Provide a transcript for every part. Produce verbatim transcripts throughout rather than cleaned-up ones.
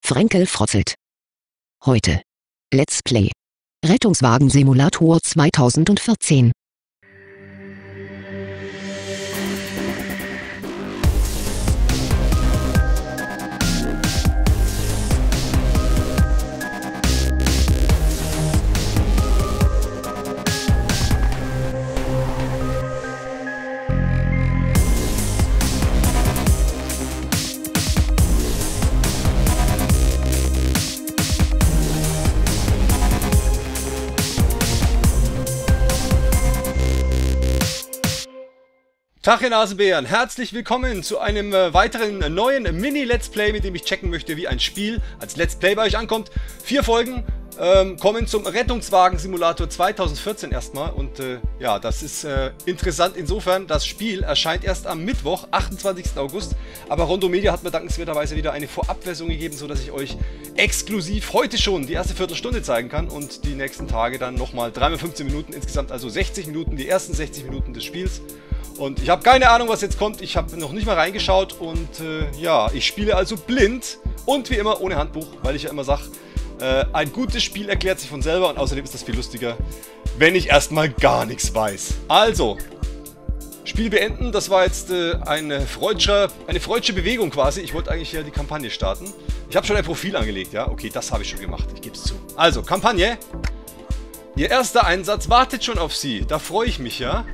Frenkel frotzelt. Heute. Let's Play. Rettungswagen-Simulator zweitausendvierzehn. Tag ihr Nasenbären, herzlich willkommen zu einem äh, weiteren äh, neuen Mini-Let's Play, mit dem ich checken möchte, wie ein Spiel als Let's Play bei euch ankommt. Vier Folgen ähm, kommen zum Rettungswagen-Simulator zweitausendvierzehn erstmal und äh, ja, das ist äh, interessant insofern, das Spiel erscheint erst am Mittwoch, achtundzwanzigsten August, aber Rondo Media hat mir dankenswerterweise wieder eine Vorabversion gegeben, sodass ich euch exklusiv heute schon die erste Viertelstunde zeigen kann und die nächsten Tage dann nochmal dreimal fünfzehn Minuten, insgesamt also sechzig Minuten, die ersten sechzig Minuten des Spiels. Und ich habe keine Ahnung, was jetzt kommt. Ich habe noch nicht mal reingeschaut und äh, ja, ich spiele also blind und wie immer ohne Handbuch, weil ich ja immer sage, äh, ein gutes Spiel erklärt sich von selber und außerdem ist das viel lustiger, wenn ich erstmal gar nichts weiß. Also, Spiel beenden, das war jetzt äh, eine freudsche, eine freudsche Bewegung quasi. Ich wollte eigentlich ja die Kampagne starten. Ich habe schon ein Profil angelegt, ja? Okay, das habe ich schon gemacht, ich gebe es zu. Also, Kampagne. Ihr erster Einsatz wartet schon auf Sie, da freue ich mich, ja?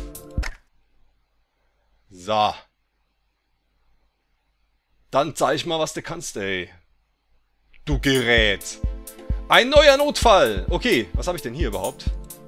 So. Dann zeig mal, was du kannst, ey. Du Gerät. Ein neuer Notfall. Okay, was habe ich denn hier überhaupt?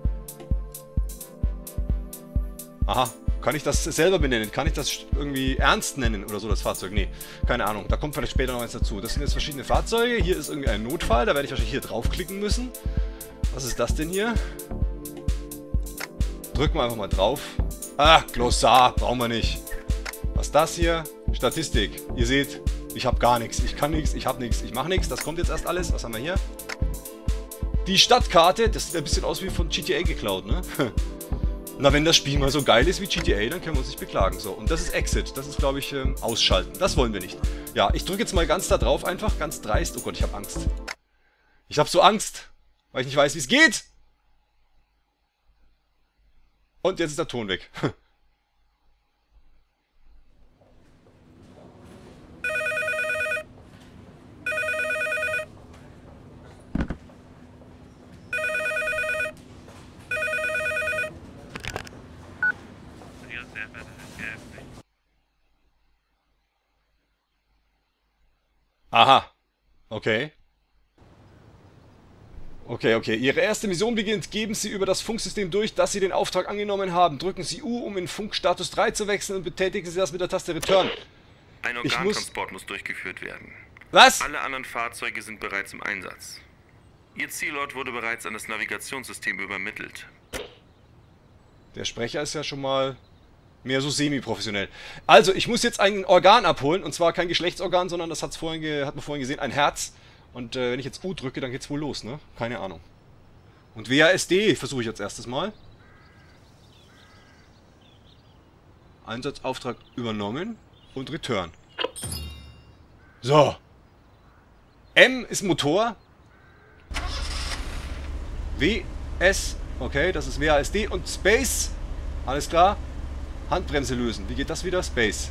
Aha, kann ich das selber benennen? Kann ich das irgendwie ernst nennen oder so, das Fahrzeug? Nee, keine Ahnung. Da kommt vielleicht später noch eins dazu. Das sind jetzt verschiedene Fahrzeuge. Hier ist irgendwie ein Notfall. Da werde ich wahrscheinlich hier draufklicken müssen. Was ist das denn hier? Drücken wir einfach mal drauf. Ah, Glossar. Brauchen wir nicht. Was ist das hier? Statistik. Ihr seht, ich habe gar nichts. Ich kann nichts, ich habe nichts, ich mache nichts. Das kommt jetzt erst alles. Was haben wir hier? Die Stadtkarte. Das sieht ein bisschen aus wie von G T A geklaut, ne? Na, wenn das Spiel mal so geil ist wie G T A, dann können wir uns nicht beklagen. So, und das ist Exit. Das ist, glaube ich, ähm, ausschalten. Das wollen wir nicht. Ja, ich drücke jetzt mal ganz da drauf einfach. Ganz dreist. Oh Gott, ich habe Angst. Ich habe so Angst, weil ich nicht weiß, wie es geht. Und jetzt ist der Ton weg. Aha. Okay. Okay, okay. Ihre erste Mission beginnt. Geben Sie über das Funksystem durch, dass Sie den Auftrag angenommen haben. Drücken Sie U, um in Funkstatus drei zu wechseln und betätigen Sie das mit der Taste Return. Ein Organtransport muss... muss durchgeführt werden. Was? Alle anderen Fahrzeuge sind bereits im Einsatz. Ihr Zielort wurde bereits an das Navigationssystem übermittelt. Der Sprecher ist ja schon mal mehr so semi-professionell. Also, ich muss jetzt ein Organ abholen, und zwar kein Geschlechtsorgan, sondern das hat's vorhin ge hat man vorhin gesehen, ein Herz. Und äh, wenn ich jetzt U drücke, dann geht's wohl los, ne? Keine Ahnung. Und W A S D versuche ich als erstes mal. Einsatzauftrag übernommen und Return. So. M ist Motor. W, S, okay, das ist W A S D und Space. Alles klar. Handbremse lösen. Wie geht das wieder? Space.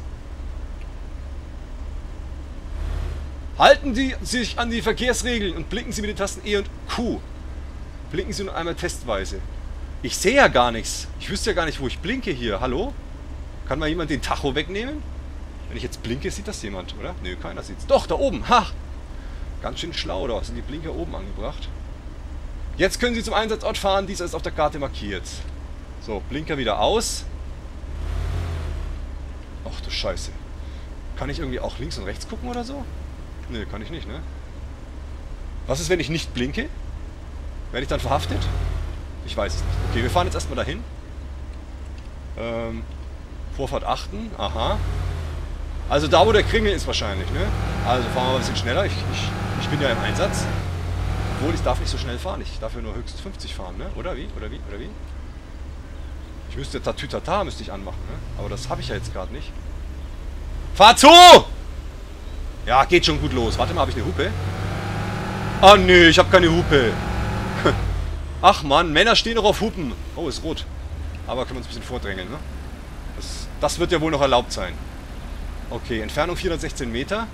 Halten Sie sich an die Verkehrsregeln und blicken Sie mit den Tasten E und Q. Blinken Sie nur einmal testweise. Ich sehe ja gar nichts. Ich wüsste ja gar nicht, wo ich blinke hier. Hallo? Kann mal jemand den Tacho wegnehmen? Wenn ich jetzt blinke, sieht das jemand, oder? Nö, keiner sieht's. Doch, da oben. Ha! Ganz schön schlau, da sind die Blinker oben angebracht. Jetzt können Sie zum Einsatzort fahren. Dieser ist auf der Karte markiert. So, Blinker wieder aus. Ach du Scheiße. Kann ich irgendwie auch links und rechts gucken oder so? Nö, kann ich nicht, ne? Was ist, wenn ich nicht blinke? Werde ich dann verhaftet? Ich weiß es nicht. Okay, wir fahren jetzt erstmal dahin. Ähm, Vorfahrt achten. Aha. Also da, wo der Kringel ist wahrscheinlich, ne? Also fahren wir mal ein bisschen schneller. Ich, ich, ich bin ja im Einsatz. Obwohl, ich darf nicht so schnell fahren. Ich darf ja nur höchstens fünfzig fahren, ne? Oder wie? Oder wie? Oder wie? Ich müsste Tatütata müsste ich anmachen, ne? Aber das habe ich ja jetzt gerade nicht. Fahr zu! Ja, geht schon gut los. Warte mal, habe ich eine Hupe? Ah, nee, ich habe keine Hupe. Ach Mann, Männer stehen noch auf Hupen. Oh, ist rot. Aber können wir uns ein bisschen vordrängeln, ne? Das, das wird ja wohl noch erlaubt sein. Okay, Entfernung vierhundertsechzehn Meter.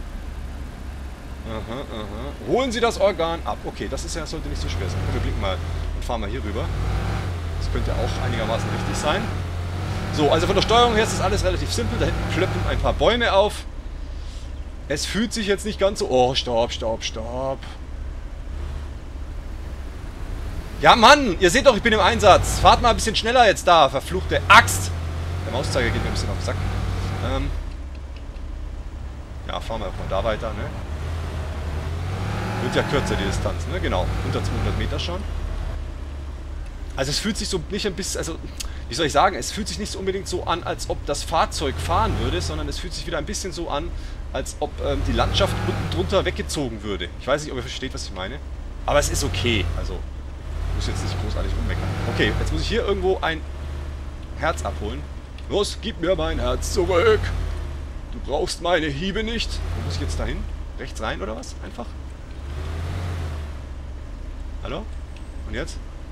Aha, aha. Holen Sie das Organ ab. Okay, das ist ja, sollte nicht so schwer sein. Wir blicken mal und fahren mal hier rüber. Das könnte auch einigermaßen richtig sein. So, also von der Steuerung her ist das alles relativ simpel. Da hinten plöppen ein paar Bäume auf. Es fühlt sich jetzt nicht ganz so... Oh, stopp, stopp, stopp. Ja, Mann, ihr seht doch, ich bin im Einsatz. Fahrt mal ein bisschen schneller jetzt da, verfluchte Axt. Der Mauszeiger geht mir ein bisschen auf den Sack. Ähm ja, fahren wir auch mal da weiter, ne? Wird ja kürzer, die Distanz, ne? Genau, unter zweihundert Meter schon. Also es fühlt sich so nicht ein bisschen, also, wie soll ich sagen, es fühlt sich nicht so unbedingt so an, als ob das Fahrzeug fahren würde, sondern es fühlt sich wieder ein bisschen so an, als ob ähm, die Landschaft unten drunter weggezogen würde. Ich weiß nicht, ob ihr versteht, was ich meine. Aber es ist okay, also, ich muss jetzt nicht großartig rummeckern. Okay, jetzt muss ich hier irgendwo ein Herz abholen. Los, gib mir mein Herz zurück. Du brauchst meine Hiebe nicht. Wo muss ich jetzt dahin? Rechts rein oder was? Einfach. Hallo? Und jetzt?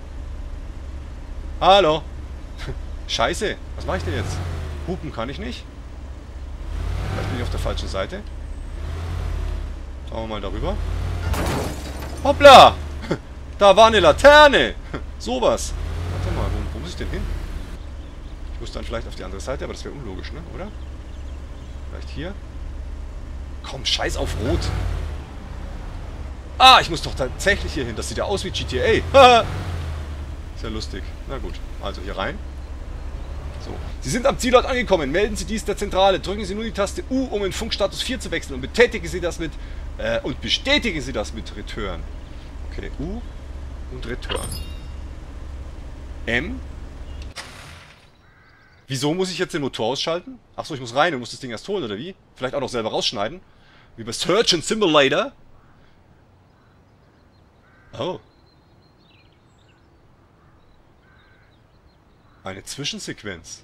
Hallo? Scheiße. Was mache ich denn jetzt? Hupen kann ich nicht. Vielleicht bin ich auf der falschen Seite. Schauen wir mal darüber. Hoppla! Da war eine Laterne! Sowas. Warte mal, wo, wo muss ich denn hin? Ich muss dann vielleicht auf die andere Seite, aber das wäre unlogisch, ne? Oder? Vielleicht hier? Komm, scheiß auf Rot. Ah, ich muss doch tatsächlich hier hin. Das sieht ja aus wie G T A. Ist ja lustig. Na gut, also hier rein. So. Sie sind am Zielort angekommen. Melden Sie dies der Zentrale. Drücken Sie nun die Taste U, um in Funkstatus vier zu wechseln. Und betätigen Sie das mit... Äh, und bestätigen Sie das mit Return. Okay, U und Return. M. Wieso muss ich jetzt den Motor ausschalten? Achso, ich muss rein und muss das Ding erst holen, oder wie? Vielleicht auch noch selber rausschneiden. Wie bei Surgeon Simulator. Oh. Eine Zwischensequenz.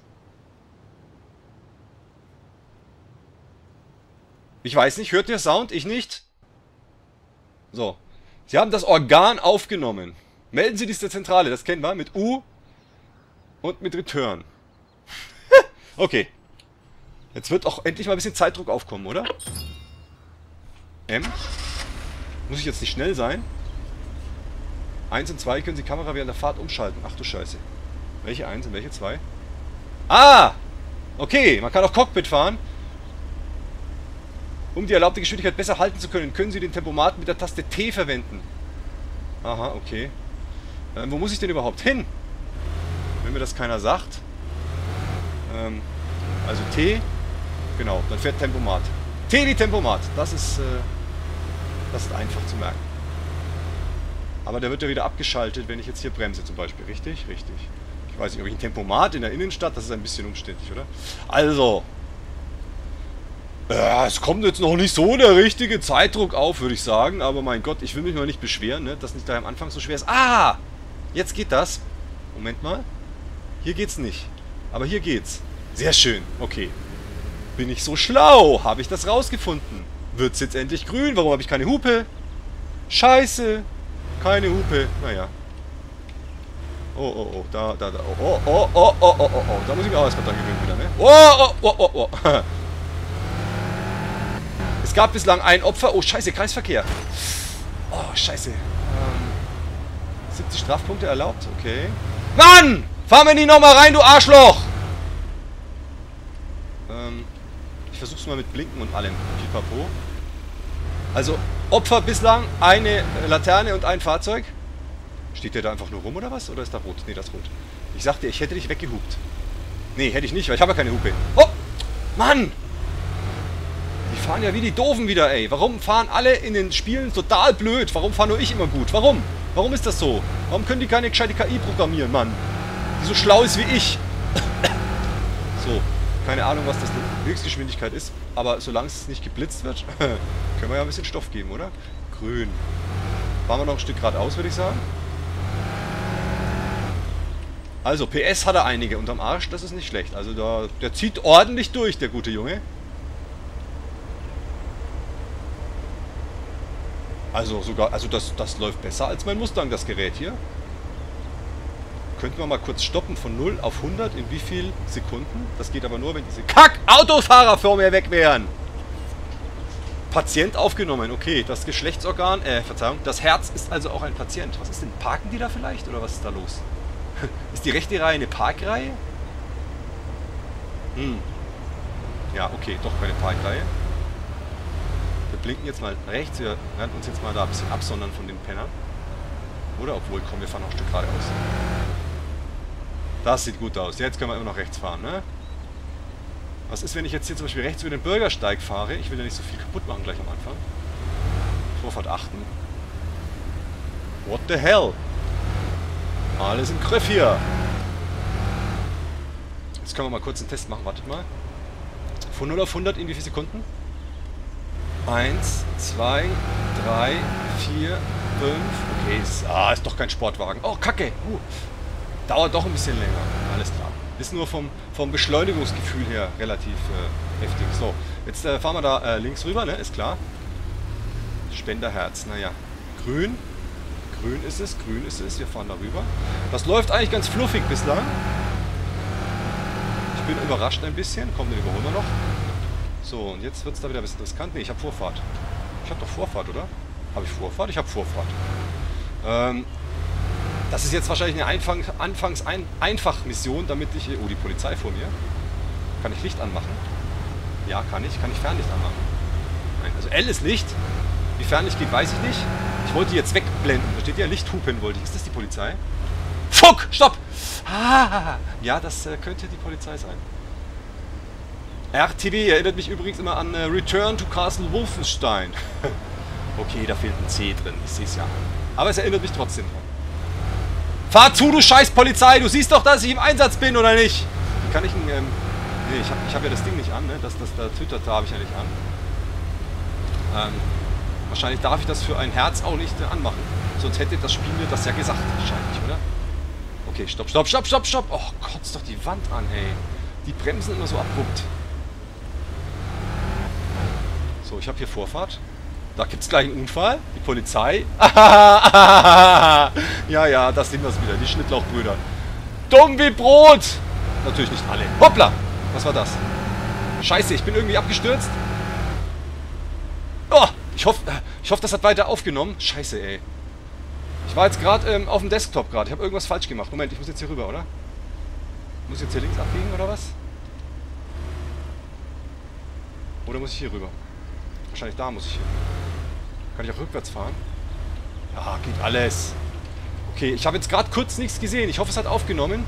Ich weiß nicht, hört ihr Sound? Ich nicht? So. Sie haben das Organ aufgenommen. Melden Sie dies der Zentrale, das kennen wir, mit U und mit Return. Okay. Jetzt wird auch endlich mal ein bisschen Zeitdruck aufkommen, oder? M. Muss ich jetzt nicht schnell sein? eins und zwei können Sie die Kamera während der Fahrt umschalten. Ach du Scheiße. Welche eins und welche zwei? Ah! Okay, man kann auch Cockpit fahren. Um die erlaubte Geschwindigkeit besser halten zu können, können Sie den Tempomat mit der Taste T verwenden. Aha, okay. Ähm, wo muss ich denn überhaupt hin? Wenn mir das keiner sagt. Ähm, also T. Genau, dann fährt Tempomat. T wie Tempomat. Das ist, äh, das ist einfach zu merken. Aber der wird ja wieder abgeschaltet, wenn ich jetzt hier bremse zum Beispiel. Richtig? Richtig. Ich weiß nicht, ob ich ein Tempomat in der Innenstadt, das ist ein bisschen umständlich, oder? Also. Äh, es kommt jetzt noch nicht so der richtige Zeitdruck auf, würde ich sagen. Aber mein Gott, ich will mich mal nicht beschweren, ne, dass nicht da am Anfang so schwer ist. Ah! Jetzt geht das. Moment mal. Hier geht's nicht. Aber hier geht's. Sehr schön. Okay. Bin ich so schlau? Habe ich das rausgefunden? Wird's jetzt endlich grün? Warum habe ich keine Hupe? Scheiße. Keine Hupe. Naja. Oh, oh, oh. Da, da, da. Oh, oh, oh, oh, oh, oh, oh. Da muss ich mich auch erstmal dran gewöhnen wieder, ne? Oh, oh, oh, oh, oh. Es gab bislang ein Opfer. Oh, scheiße, Kreisverkehr. Oh, scheiße. Ähm, siebzig Strafpunkte erlaubt? Okay. Mann! Fahr mir nicht nochmal rein, du Arschloch! Ähm, ich versuch's mal mit Blinken und allem. Pipapo. Also, Opfer bislang eine Laterne und ein Fahrzeug. Steht der da einfach nur rum oder was? Oder ist da rot? Nee, das ist rot. Ich sagte, ich hätte dich weggehupt. Nee, hätte ich nicht, weil ich habe ja keine Hupe. Oh! Mann! Die fahren ja wie die Doofen wieder, ey. Warum fahren alle in den Spielen total blöd? Warum fahre nur ich immer gut? Warum? Warum ist das so? Warum können die keine gescheite K I programmieren, Mann? Die so schlau ist wie ich. So, keine Ahnung, was das die Höchstgeschwindigkeit ist. Aber solange es nicht geblitzt wird, können wir ja ein bisschen Stoff geben, oder? Grün. Fahren wir noch ein Stück geradeaus, würde ich sagen. Also, P S hat er einige unterm Arsch, das ist nicht schlecht. Also, da, der zieht ordentlich durch, der gute Junge. Also sogar, also das, das läuft besser als mein Mustang, das Gerät hier. Könnten wir mal kurz stoppen von null auf hundert in wie viel Sekunden? Das geht aber nur, wenn diese Kack-Autofahrer vor mir weg wären. Patient aufgenommen, okay. Das Geschlechtsorgan, äh, Verzeihung, das Herz ist also auch ein Patient. Was ist denn, parken die da vielleicht oder was ist da los? Ist die rechte Reihe eine Parkreihe? Hm. Ja, okay, doch keine Parkreihe. Wir blinken jetzt mal rechts, wir werden uns jetzt mal da ein bisschen absondern von den Pennern. Oder obwohl, komm, wir fahren noch ein Stück geradeaus. Das sieht gut aus. Jetzt können wir immer noch rechts fahren, ne? Was ist, wenn ich jetzt hier zum Beispiel rechts über den Bürgersteig fahre? Ich will ja nicht so viel kaputt machen gleich am Anfang. Vorfahrt achten. What the hell? Alles im Griff hier. Jetzt können wir mal kurz einen Test machen. Wartet mal. Von null auf hundert in wie viele Sekunden? eins, zwei, drei, vier, fünf. Okay, ist, ah, ist doch kein Sportwagen. Oh, Kacke. Uh. Dauert doch ein bisschen länger. Alles klar. Ist nur vom, vom Beschleunigungsgefühl her relativ äh, heftig. So, jetzt äh, fahren wir da äh, links rüber, ne? Ist klar. Spenderherz, naja. Grün. Grün ist es, grün ist es. Wir fahren da rüber. Das läuft eigentlich ganz fluffig bislang. Ich bin überrascht ein bisschen. Komm, den überholen wir noch. So, und jetzt wird es da wieder ein bisschen riskant. Ne, ich habe Vorfahrt. Ich habe doch Vorfahrt, oder? Habe ich Vorfahrt? Ich habe Vorfahrt. Ähm, das ist jetzt wahrscheinlich eine Anfang, Anfangs ein, Einfachmission, damit ich... Oh, die Polizei vor mir. Kann ich Licht anmachen? Ja, kann ich. Kann ich Fernlicht anmachen? Nein, also L ist Licht. Wie Fernlicht geht, weiß ich nicht. Ich wollte die jetzt wegblenden. Da steht ja Lichthupen, wollte ich. Ist das die Polizei? Fuck! Stopp! Ah, ja, das äh, könnte die Polizei sein. R T W erinnert mich übrigens immer an äh, Return to Castle Wolfenstein. Okay, da fehlt ein C drin, ich sehe es ja. Aber es erinnert mich trotzdem dran. Fahr zu, du scheiß Polizei! Du siehst doch, dass ich im Einsatz bin, oder nicht? Wie kann ich ein... Ähm, nee, ich habe ich hab ja das Ding nicht an, ne? Das, das da twittert, da habe ich ja nicht an. Ähm, wahrscheinlich darf ich das für ein Herz auch nicht äh, anmachen. Sonst hätte das Spiel mir das ja gesagt, wahrscheinlich, oder? Okay, stopp, stopp, stopp, stopp, stopp! Oh, kotzt doch die Wand an, ey. Die bremsen immer so abrupt. So, ich habe hier Vorfahrt. Da gibt es gleich einen Unfall. Die Polizei. Ja, ja, das sind wir wieder. Die Schnittlauchbrüder. Dumm wie Brot. Natürlich nicht alle. Hoppla. Was war das? Scheiße, ich bin irgendwie abgestürzt. Oh, ich hoffe, ich hoffe, das hat weiter aufgenommen. Scheiße, ey. Ich war jetzt gerade ähm, auf dem Desktop gerade. Ich habe irgendwas falsch gemacht. Moment, ich muss jetzt hier rüber, oder? Muss ich jetzt hier links abbiegen, oder was? Oder muss ich hier rüber? Wahrscheinlich da muss ich hin. Kann ich auch rückwärts fahren? Ja, geht alles. Okay, ich habe jetzt gerade kurz nichts gesehen. Ich hoffe, es hat aufgenommen.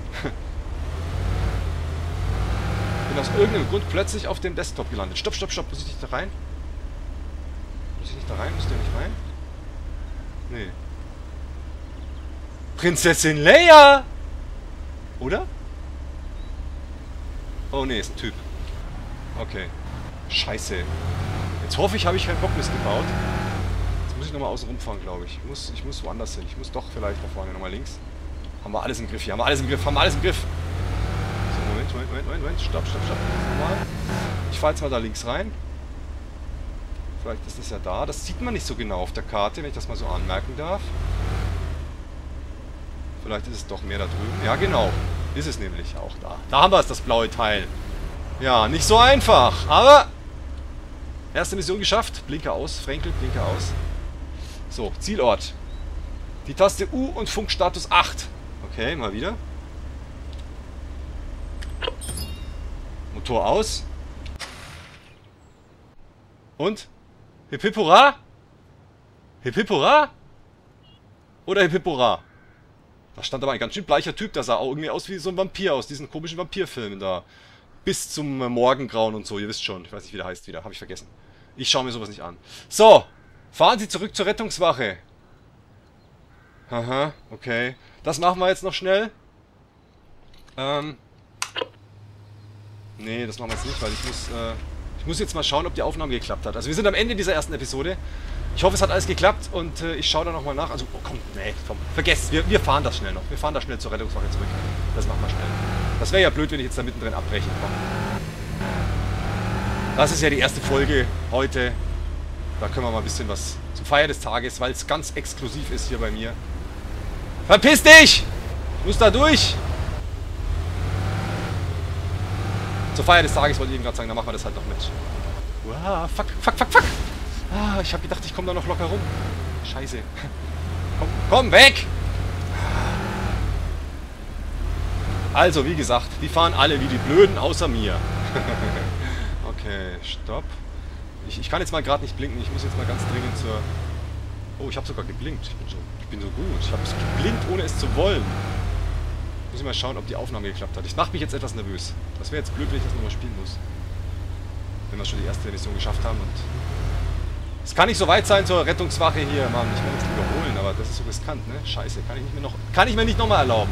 Bin aus irgendeinem Grund plötzlich auf dem Desktop gelandet. Stopp, stopp, stopp. Muss ich nicht da rein? Muss ich nicht da rein? Muss der nicht rein? Nee. Prinzessin Leia! Oder? Oh nee, ist ein Typ. Okay. Scheiße. Jetzt hoffe ich, habe ich keinen Bockmist gebaut. Jetzt muss ich nochmal außen rumfahren, glaube ich. Ich muss, ich muss woanders hin. Ich muss doch vielleicht da vorne nochmal links. Haben wir alles im Griff hier. Haben wir alles im Griff. Haben wir alles im Griff. So, Moment, Moment, Moment, Moment. Stopp, stopp, stopp. Nochmal. Ich fahre jetzt mal da links rein. Vielleicht ist das ja da. Das sieht man nicht so genau auf der Karte, wenn ich das mal so anmerken darf. Vielleicht ist es doch mehr da drüben. Ja, genau. Ist es nämlich auch da. Da haben wir es, das blaue Teil. Ja, nicht so einfach. Aber... Erste Mission geschafft. Blinker aus. Frenkel, Blinker aus. So, Zielort. Die Taste U und Funkstatus acht. Okay, mal wieder. Motor aus. Und? Hip Hip Hurra? Hip Hip Hurra? Oder Hip Hip Hurra? Da stand aber ein ganz schön bleicher Typ. Der sah auch irgendwie aus wie so ein Vampir aus diesen komischen Vampirfilmen da. Bis zum Morgengrauen und so, ihr wisst schon. Ich weiß nicht, wie der heißt wieder. Habe ich vergessen. Ich schaue mir sowas nicht an. So, fahren Sie zurück zur Rettungswache. Aha, okay. Das machen wir jetzt noch schnell. Ähm. Nee, das machen wir jetzt nicht, weil ich muss, äh, ich muss jetzt mal schauen, ob die Aufnahme geklappt hat. Also wir sind am Ende dieser ersten Episode. Ich hoffe, es hat alles geklappt und äh, ich schaue da nochmal nach. Also, oh, komm, nee, komm, vergesst. Wir, wir fahren das schnell noch. Wir fahren da schnell zur Rettungswache zurück. Das machen wir schnell. Das wäre ja blöd, wenn ich jetzt da mittendrin abbrechen kann. Das ist ja die erste Folge heute. Da können wir mal ein bisschen was zur Feier des Tages, weil es ganz exklusiv ist hier bei mir. Verpiss dich! Ich muss da durch! Zur Feier des Tages wollte ich eben gerade sagen, da machen wir das halt noch mit. Wow, fuck, fuck, fuck, fuck! Ah, ich habe gedacht, ich komme da noch locker rum. Scheiße. Komm, komm, weg! Also, wie gesagt, die fahren alle wie die Blöden, außer mir. Okay, stopp. Ich, ich kann jetzt mal gerade nicht blinken. Ich muss jetzt mal ganz dringend zur... Oh, ich habe sogar geblinkt. Ich bin so, ich bin so gut. Ich habe es geblinkt, ohne es zu wollen. Muss ich mal schauen, ob die Aufnahme geklappt hat. Das macht mich jetzt etwas nervös. Das wäre jetzt blöd, wenn ich das nochmal spielen muss. Wenn wir schon die erste Mission geschafft haben. Und es kann nicht so weit sein zur Rettungswache hier, Mann. Ich will das überholen, aber das ist so riskant, ne? Scheiße, kann ich nicht mehr noch... Kann ich mir nicht nochmal erlauben.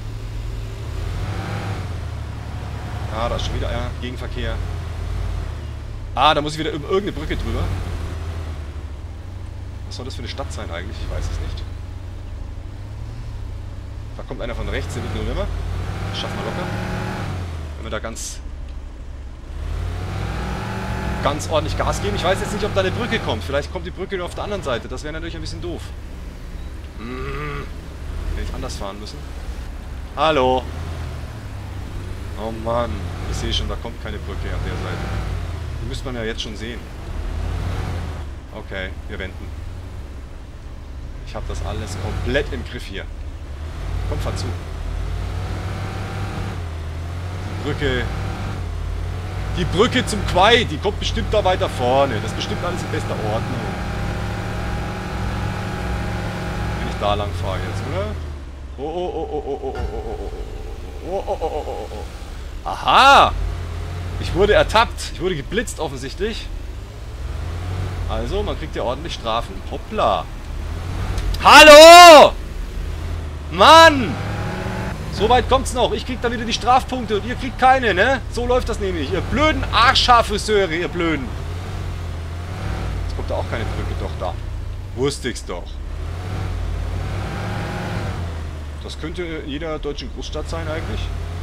Ah, da ist schon wieder ja, Gegenverkehr. Ah, da muss ich wieder über irgendeine Brücke drüber. Was soll das für eine Stadt sein eigentlich? Ich weiß es nicht. Da kommt einer von rechts, der wird nur nimmer. Das schaffen wir locker. Wenn wir da ganz... ganz ordentlich Gas geben. Ich weiß jetzt nicht, ob da eine Brücke kommt. Vielleicht kommt die Brücke nur auf der anderen Seite. Das wäre natürlich ein bisschen doof. Hm. Hätte ich anders fahren müssen. Hallo. Oh Mann. Ich sehe schon, da kommt keine Brücke an der Seite. Die müsste man ja jetzt schon sehen. Okay, wir wenden. Ich habe das alles komplett im Griff hier. Komm, fahr zu. Die Brücke... Die Brücke zum Quai, die kommt bestimmt da weiter vorne. Das ist bestimmt alles in bester Ordnung. Wenn ich da lang fahre jetzt, oder? Oh, oh, oh, oh, oh, oh, oh, oh, oh, oh, oh, oh, oh, oh. Aha! Ich wurde ertappt. Ich wurde geblitzt offensichtlich. Also, man kriegt ja ordentlich Strafen. Hoppla! Hallo! Mann! So weit kommt's noch. Ich krieg da wieder die Strafpunkte und ihr kriegt keine, ne? So läuft das nämlich. Ihr blöden Arschhaarfriseure, ihr blöden. Jetzt kommt da auch keine Brücke. Doch, da. Wusste ich's doch. Das könnte jeder deutschen Großstadt sein eigentlich.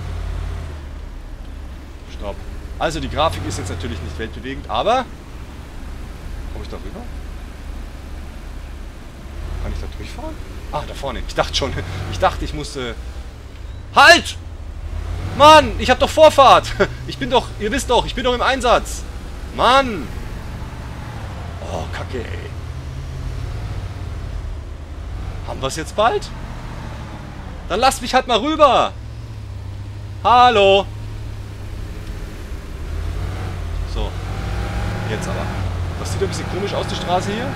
Stopp. Also die Grafik ist jetzt natürlich nicht weltbewegend, aber... Komme ich da rüber? Kann ich da durchfahren? Ah, da vorne. Ich dachte schon. Ich dachte, ich muss... Äh Halt! Mann, ich hab doch Vorfahrt. Ich bin doch... Ihr wisst doch, ich bin doch im Einsatz. Mann! Oh, Kacke, ey. Haben wir es jetzt bald? Dann lasst mich halt mal rüber. Hallo. So. Jetzt aber. Das sieht ein bisschen komisch aus, die Straße hier.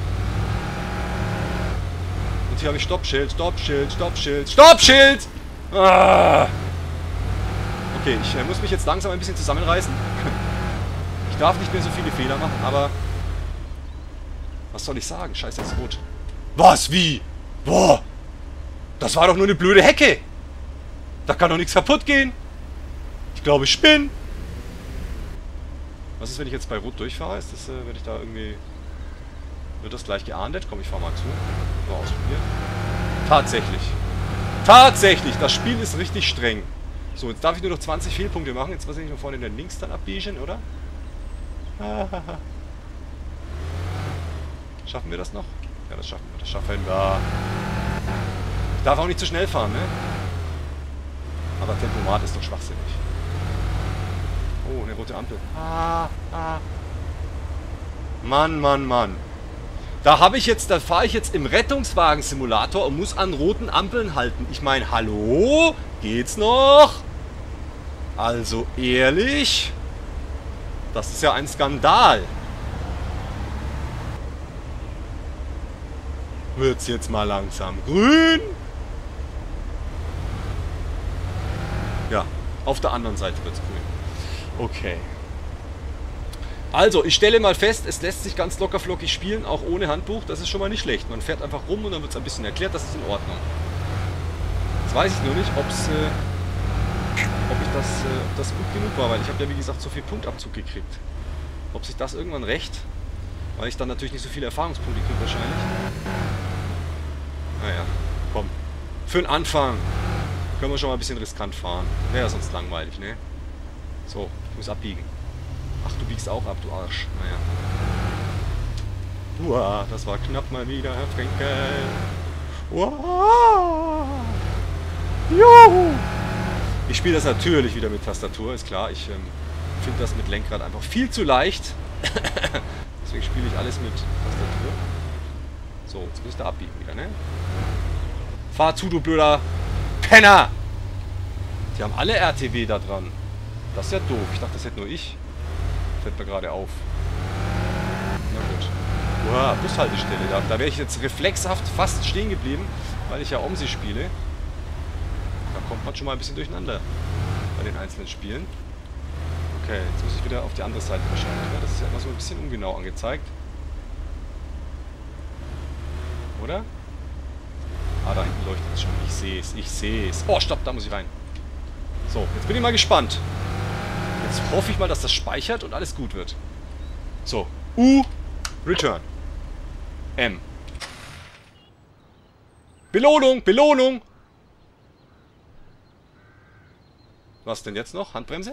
Und hier habe ich Stoppschild, Stoppschild, Stoppschild, Stoppschild! Ah. Okay, ich äh, muss mich jetzt langsam ein bisschen zusammenreißen. Ich darf nicht mehr so viele Fehler machen, aber... Was soll ich sagen? Scheiße, ist rot. Was? Wie? Boah! Das war doch nur eine blöde Hecke! Da kann doch nichts kaputt gehen! Ich glaube, ich spinne! Was ist, wenn ich jetzt bei Rot durchfahre? Ist das, äh, wenn ich da irgendwie... Wird das gleich geahndet? Komm, ich fahr mal zu. Mal ausprobieren. Tatsächlich. Tatsächlich! Das Spiel ist richtig streng. So, jetzt darf ich nur noch zwanzig Fehlpunkte machen. Jetzt muss ich noch vorne in den links dann abbiegen, oder? Schaffen wir das noch? Ja, das schaffen wir. Das schaffen wir. Ich darf auch nicht zu schnell fahren, ne? Aber Tempomat ist doch schwachsinnig. Oh, eine rote Ampel. Ah, ah. Mann, Mann, Mann. Da habe ich jetzt, da fahre ich jetzt im Rettungswagen-Simulator und muss an roten Ampeln halten. Ich meine, hallo? Geht's noch? Also ehrlich? Das ist ja ein Skandal. Wird's jetzt mal langsam grün? Ja, auf der anderen Seite wird's grün. Okay. Also, ich stelle mal fest, es lässt sich ganz locker flockig spielen, auch ohne Handbuch. Das ist schon mal nicht schlecht. Man fährt einfach rum und dann wird es ein bisschen erklärt, das ist in Ordnung. Jetzt weiß ich nur nicht, ob's, äh, ob ich das, äh, ob das gut genug war, weil ich habe ja wie gesagt so viel Punktabzug gekriegt. Ob sich das irgendwann rächt, weil ich dann natürlich nicht so viele Erfahrungspunkte kriege wahrscheinlich. Naja, komm. Für den Anfang können wir schon mal ein bisschen riskant fahren. Wäre ja sonst langweilig, ne? So, ich muss abbiegen. Ach, du biegst auch ab, du Arsch. Naja. Uah, das war knapp mal wieder, Herr Frenkel. Uah. Juhu. Ich spiele das natürlich wieder mit Tastatur, ist klar. Ich ähm, finde das mit Lenkrad einfach viel zu leicht. Deswegen spiele ich alles mit Tastatur. So, jetzt muss ich da abbiegen wieder, ne? Fahr zu, du blöder Penner! Die haben alle R T W da dran. Das ist ja doof. Ich dachte, das hätte nur ich. Fällt mir gerade auf. Na gut. Uah, Bushaltestelle. Da, da wäre ich jetzt reflexhaft fast stehen geblieben, weil ich ja OMSI spiele. Da kommt man schon mal ein bisschen durcheinander bei den einzelnen Spielen. Okay, jetzt muss ich wieder auf die andere Seite wahrscheinlich. Ne? Das ist ja immer so ein bisschen ungenau angezeigt. Oder? Ah, da hinten leuchtet es schon. Ich sehe es, ich sehe es. Oh, stopp, da muss ich rein. So, jetzt bin ich mal gespannt. Jetzt hoffe ich mal, dass das speichert und alles gut wird. So, U, Return. M. Belohnung, Belohnung! Was denn jetzt noch? Handbremse?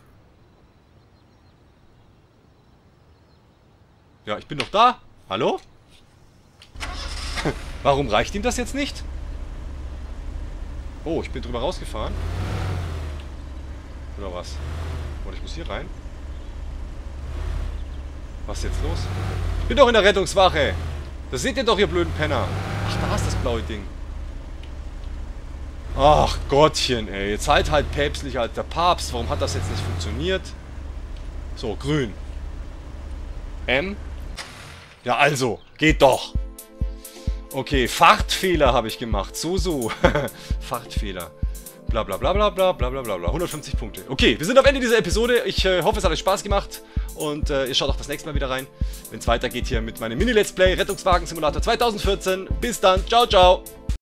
Ja, ich bin doch da. Hallo? Warum reicht ihm das jetzt nicht? Oh, ich bin drüber rausgefahren. Oder was? Oder ich muss hier rein. Was ist jetzt los? Ich bin doch in der Rettungswache. Das seht ihr doch, ihr blöden Penner. Ach, da ist das blaue Ding. Ach Gottchen, ey. Jetzt seid halt päpstlicher als der Papst. Warum hat das jetzt nicht funktioniert? So, grün. M. Ja, also. Geht doch. Okay, Fahrtfehler habe ich gemacht. So, so. Fahrtfehler. Bla bla bla bla bla bla bla bla. hundertfünfzig Punkte. Okay, wir sind am Ende dieser Episode. Ich äh, hoffe, es hat euch Spaß gemacht. Und äh, ihr schaut auch das nächste Mal wieder rein, wenn es weitergeht hier mit meinem Mini-Let's Play Rettungswagen Simulator zweitausendvierzehn. Bis dann. Ciao, ciao.